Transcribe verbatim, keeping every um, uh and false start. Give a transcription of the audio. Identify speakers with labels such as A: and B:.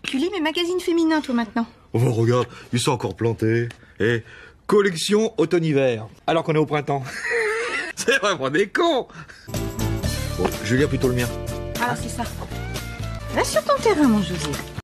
A: Tu lis mes magazines féminins, toi, maintenant.
B: Oh, bah, regarde, ils sont encore plantés. Et collection automne-hiver. Alors qu'on est au printemps. C'est vraiment des cons. Bon, je vais lire plutôt le mien.
A: Ah, c'est ça. Reste sur ton terrain, mon José.